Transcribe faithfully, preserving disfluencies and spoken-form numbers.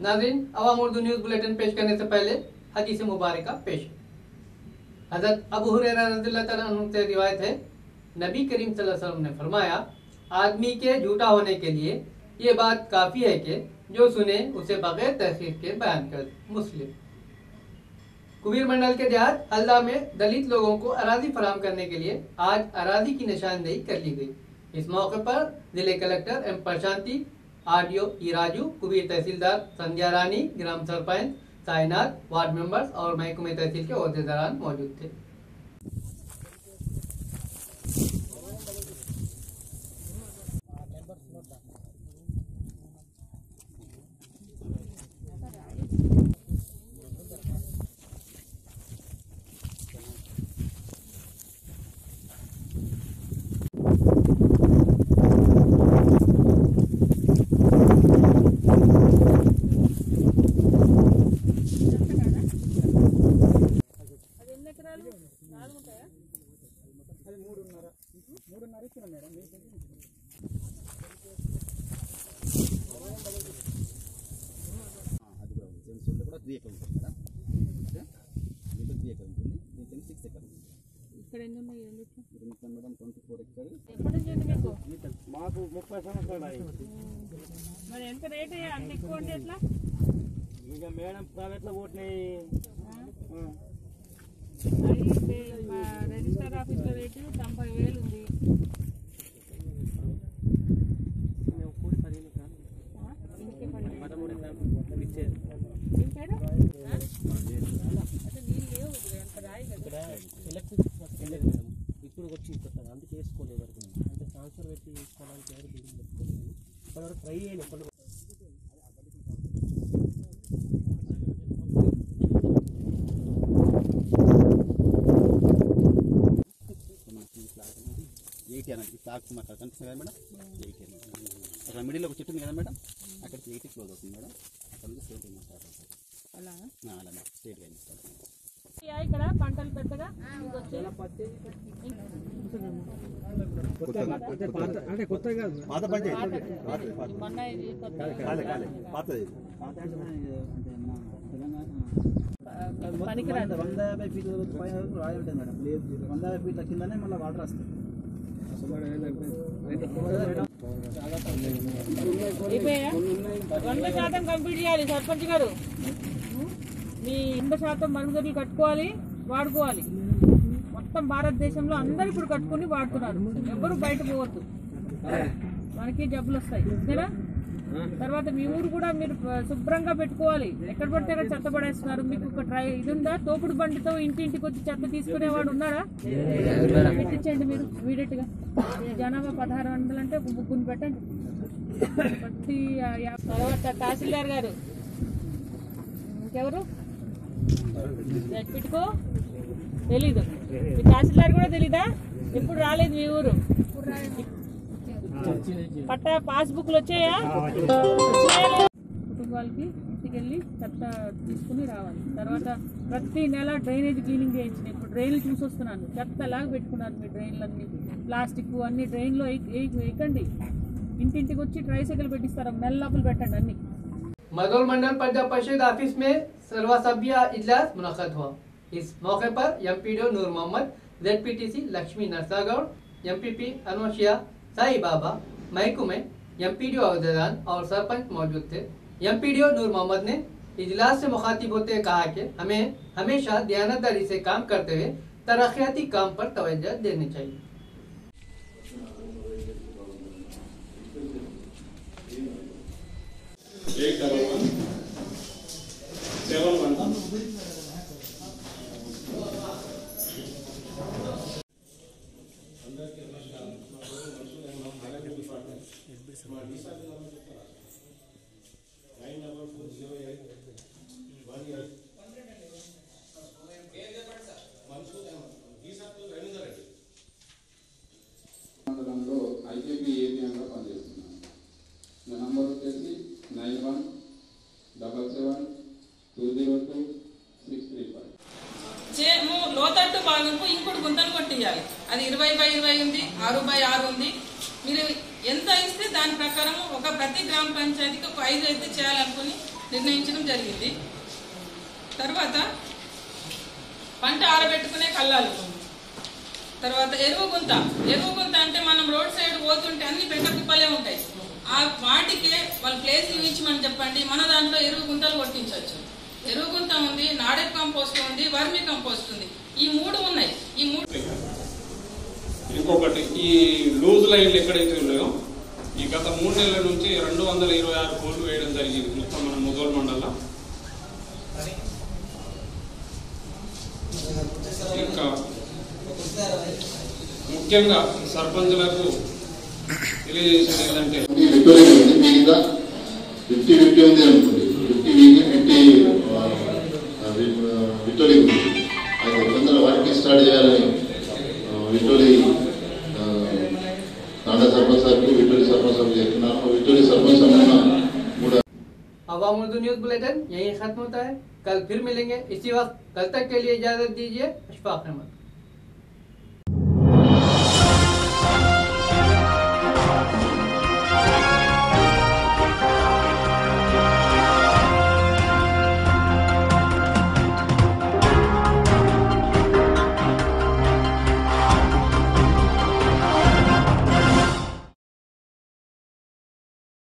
नाज़रीन, अवाम Urdu news bulletin पेश करने से पहले हदीस मुबारक पेश। हज़रत अबू हुरैरा रज़ियल्लाहु तआला अन्हु से रिवायत है, नबी करीम सल्लल्लाहु अलैहि वसल्लम ने फरमाया, आदमी के झूठा होने के लिए ये बात काफ़ी है कि जो सुने उसे बगैर तहक़ीक़ के बयान कर। मुस्लिम। कुबीर मंडल के देहात हल्दा में दलित लोगों को अराजी फराहम करने के लिए आज अराजी की निशानदेही कर ली गई। इस मौके पर जिले collector M Prashanti, RDO Iraju, Kubeer तहसीलदार संध्या रानी, ग्राम सरपंच साइनाथ, वार्ड मेंबर्स और महकमे तहसील के ओहदेदारान मौजूद थे। మాకు ముప్పై సంవత్సరాలు మరి ఎంత రేట్ అంత ఎక్కువ అంటే ఎట్లా? ఇక మేడం ప్రైవేట్లో పోతున్నాయి. రిజిస్టర్ ఆఫీస్లో రేటు తొంభై వేలు ఉంది. ఇప్పుడు వచ్చి ఇస్తారు అందుకే వేసుకోలేదు వరకు అంటే ట్రాన్స్ఫర్ పెట్టి వేసుకోవడానికి ఎవరు బిల్డింగ్ పెట్టుకోలేదు. ఇప్పటివరకు ట్రై చేయాలి. ఎప్పటి ఎయిటీ అన్నది ఫ్లాగ్ మాకు కనిపిస్తుంది కదా మేడం, ఎయిటీ అన్నది అక్కడ మిడిల్లో ఒక చెట్టు ఉంది కదా మేడం, అక్కడికి ఎయిటీ క్లోజ్ అవుతుంది మేడం. అక్కడ నుంచి స్టేట్ అయినా స్టార్ట్ అవుతుంది. అలా అలా స్టేట్ అయినా స్టార్ట్ అవుతుంది. ఇక్కడ పంటలు పెద్దగా అంటే కొత్త కాదు, పాత పంట పనికిరాదు. వంద యాభై ఫీట్ల పైన రాయి ఉంటుంది మేడం. లేదు, వంద యాభై ఫీట్ల కిందనే మళ్ళీ వాటర్ వస్తుంది. వంద శాతం కంప్లీట్ చేయాలి సర్పంచ్ గారు. మీ వంద శాతం మరుగుదొడ్లు కట్టుకోవాలి, వాడుకోవాలి. మొత్తం భారతదేశంలో అందరూ ఇప్పుడు కట్టుకుని వాడుతున్నారు. ఎవరు బయట పోవద్దు, మనకి జబ్బులు వస్తాయి. అంతేనా? తర్వాత మీ ఊరు కూడా మీరు శుభ్రంగా పెట్టుకోవాలి. ఎక్కడ పడితే అక్కడ చెత్త పడేస్తున్నారు. మీకు ఒక ట్రై ఇది ఉందా? తోపుడు బండితో ఇంటింటికి వచ్చి చెత్త తీసుకునేవాడు ఉన్నారా? పెట్టించండి మీరు ఇమీడియట్ గా. జనాభా పదహారు వందలు అంటే ఒక ముగ్గురు పెట్టండి. ప్రతి తర్వాత తహసీల్దార్ గారు ఇంకెవరు పెట్టుకో తెలీదు. మీ తహసీల్దార్ కూడా తెలీదా? ఎప్పుడు రాలేదు మీ ఊరు? పట్టా పాస్బుక్లు వచ్చాయా? కుటుంబాలకి ఇంటికి వెళ్ళి చెత్త తీసుకుని రావాలి. తర్వాత ప్రతి నెల డ్రైనేజ్ క్లీనింగ్ చేయించింది. ఇప్పుడు డ్రైన్లు చూసి వస్తున్నాను, చెత్తలాగా పెట్టుకున్నారు మీ డ్రైన్లన్నీ. ప్లాస్టిక్ అన్ని డ్రైన్లో వేయకండి. ఇంటింటికి వచ్చి ట్రైసైకిల్ పెట్టిస్తారు, నెల లోపల పెట్టండి అన్ని. मदौल मंडल पंजाब परिषद ऑफिस में सर्वसभ्य इजलास मुनक़द हुआ। इस मौके पर MPDO Noor Mohammad, ZPTC Lakshmi Narsagoud, MPP अनवशिया साई बाबा, महकमे एमपीडीओ अहदेदार और सरपंच मौजूद थे। एमपीडीओ नूर मोहम्मद ने इजलास से मुखातिब होते कहा कि हमें हमेशा दयानतदारी से काम करते हुए तरक्याती काम पर तवज्जो देनी चाहिए। एक डबल वन सेवन वन మండలంలో ఐకేపీ ఏపీఎంగా పనిచేస్తున్నాను. నా నంబర్ వచ్చేసి nine one double seven two zero two six three five. లోతట్టు భాగంకు ఇంకోటి గుంతలు కొట్టియాలి. అది ఇరవై బై ఇరవై ఉంది, ఆరు బై ఆరు ఉంది. మీరు ఎంత ఇస్తే దాని ప్రకారం ఒక ప్రతి గ్రామ పంచాయతీకి ఒక ఐదు అయితే చేయాలనుకుని నిర్ణయించడం జరిగింది. తర్వాత పంట ఆరబెట్టుకునే కళ్ళాలు, తర్వాత ఎరువు గుంత. ఎరువు గుంత అంటే మనం రోడ్ సైడ్ పోతుంటే అన్ని పెద్ద కుప్పలే ఉంటాయి, ఆ వాటికే వాళ్ళు ప్లేస్ ఇవ్వమని చెప్పండి, మన దాంట్లో ఎరువు గుంతలు కొట్టించవచ్చు. ఎరువు గుంత ఉంది, నాడెప్ కంపోస్ట్ ఉంది, వర్మి కంపోస్ట్ ఉంది, ఈ మూడు ఉన్నాయి. ఈ మూడు ఇంకొకటి ఈ లూజ్ లైన్లు ఎక్కడైతే ఉన్నాయో ఈ గత మూడు నెలల నుంచి రెండు వందల ఇరవై ఆరు కోళ్లు వేయడం జరిగింది మొత్తం మన ముదోల్ మండలం. ఇంకా ముఖ్యంగా సర్పంచులకు తెలియజేసేది ఏంటంటే ఫిఫ్టీ ఫిఫ్టీ ఉంది అనుకోండి, ఫిఫ్టీ ఫిఫ్టీ విటోలి ఉంది. అది తొందరగా వాటికి స్టార్ట్ చేయాలని విటోలి तांडा सरपंच साहब को विटोली सरपंच साहब देखना और विटोली सरपंच साहब मूड अवाम उर्दू न्यूज़ बुलेटिन यही खत्म होता है। कल फिर मिलेंगे इसी वक्त। कल तक के लिए इजाजत दीजिए। अशफाक अहमद।